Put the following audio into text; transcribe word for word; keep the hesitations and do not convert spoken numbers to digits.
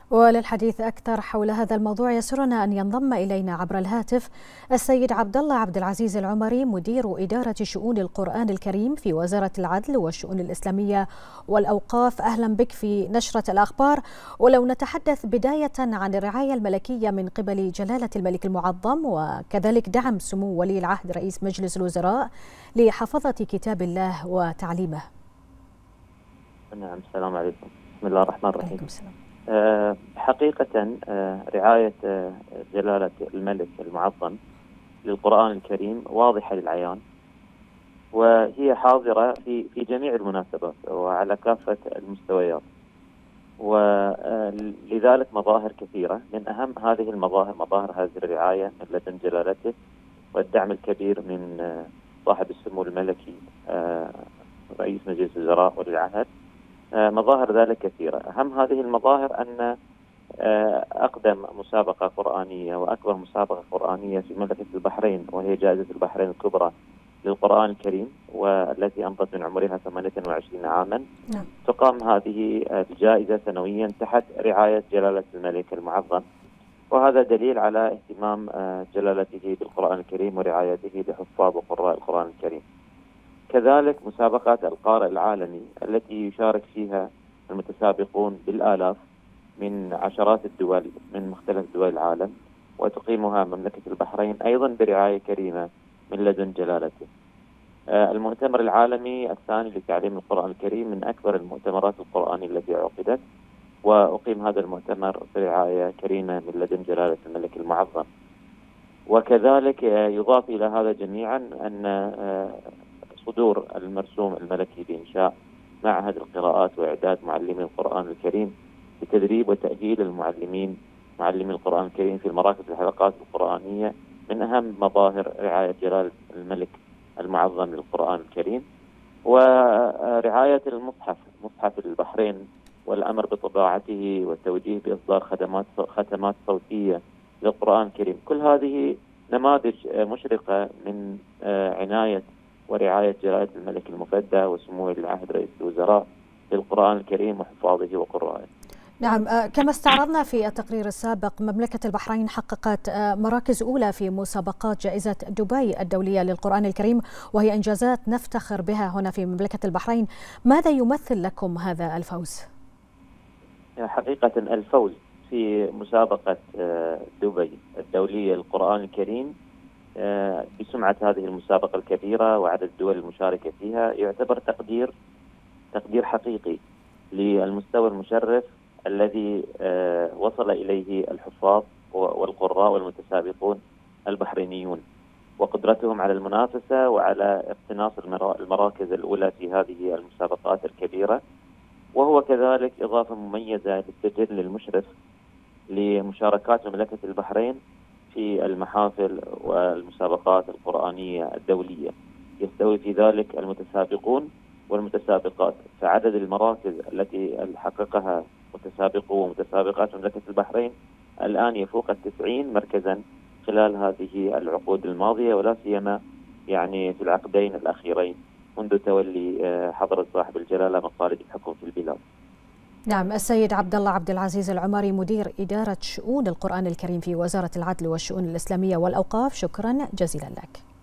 وللحديث أكثر حول هذا الموضوع يسرنا أن ينضم إلينا عبر الهاتف السيد عبد الله عبد العزيز العمري، مدير إدارة شؤون القرآن الكريم في وزارة العدل والشؤون الإسلامية والأوقاف. أهلا بك في نشرة الأخبار. ولو نتحدث بداية عن الرعاية الملكية من قبل جلالة الملك المعظم وكذلك دعم سمو ولي العهد رئيس مجلس الوزراء لحفظة كتاب الله وتعليمه. نعم، السلام عليكم. بسم الله الرحمن الرحيم. عليكم السلام. أه حقيقة أه رعاية أه جلالة الملك المعظم للقرآن الكريم واضحة للعيان، وهي حاضرة في في جميع المناسبات وعلى كافة المستويات، ولذلك مظاهر كثيرة. من أهم هذه المظاهر مظاهر هذه الرعاية من لدن جلالته والدعم الكبير من أه صاحب السمو الملكي أه رئيس مجلس الوزراء ولي العهد. مظاهر ذلك كثيرة. أهم هذه المظاهر أن أقدم مسابقة قرآنية وأكبر مسابقة قرآنية في مملكة البحرين، وهي جائزة البحرين الكبرى للقرآن الكريم، والتي أمضت من عمرها ثمانية وعشرين عاما. نعم. تقام هذه الجائزة سنويا تحت رعاية جلالة الملك المعظم، وهذا دليل على اهتمام جلالته بالقرآن الكريم ورعايته لحفاظ وقراء القرآن الكريم. كذلك مسابقات القارئ العالمي التي يشارك فيها المتسابقون بالآلاف من عشرات الدول من مختلف دول العالم، وتقيمها مملكة البحرين أيضا برعاية كريمة من لدن جلالته. المؤتمر العالمي الثاني لتعليم القرآن الكريم من أكبر المؤتمرات القرآنية التي عقدت، وأقيم هذا المؤتمر برعاية كريمة من لدن جلالة الملك المعظم. وكذلك يضاف إلى هذا جميعا أن صدور المرسوم الملكي بإنشاء معهد القراءات وإعداد معلمي القرآن الكريم لتدريب وتأهيل المعلمين معلمي القرآن الكريم في المراكز الحلقات القرآنية من أهم مظاهر رعاية جلالة الملك المعظم للقرآن الكريم. ورعاية المصحف مصحف البحرين والأمر بطباعته والتوجيه بإصدار خدمات ختمات صوتية للقرآن الكريم. كل هذه نماذج مشرقة من عناية ورعاية جلالة الملك المفدى وسمو ولي العهد رئيس الوزراء للقرآن الكريم وحفاظه وقرائه. نعم، كما استعرضنا في التقرير السابق، مملكة البحرين حققت مراكز أولى في مسابقات جائزة دبي الدولية للقرآن الكريم، وهي إنجازات نفتخر بها هنا في مملكة البحرين. ماذا يمثل لكم هذا الفوز؟ حقيقة الفوز في مسابقة دبي الدولية للقرآن الكريم بسمعة هذه المسابقة الكبيرة وعدد الدول المشاركة فيها يعتبر تقدير تقدير حقيقي للمستوى المشرف الذي وصل إليه الحفاظ والقراء والمتسابقون البحرينيون، وقدرتهم على المنافسة وعلى اقتناص المراكز الأولى في هذه المسابقات الكبيرة. وهو كذلك إضافة مميزة للتجلي المشرف لمشاركات مملكة البحرين في المحافل والمسابقات القرآنية الدولية. يستوي في ذلك المتسابقون والمتسابقات، فعدد المراكز التي حققها متسابقو ومتسابقات مملكة البحرين الآن يفوق التسعين مركزا خلال هذه العقود الماضية، ولا سيما يعني في العقدين الأخيرين منذ تولي حضرة صاحب الجلالة مقاليد الحكم في البلاد. نعم، السيد عبد الله عبد العزيز العمري، مدير إدارة شؤون القرآن الكريم في وزارة العدل والشؤون الإسلامية والأوقاف، شكرا جزيلا لك.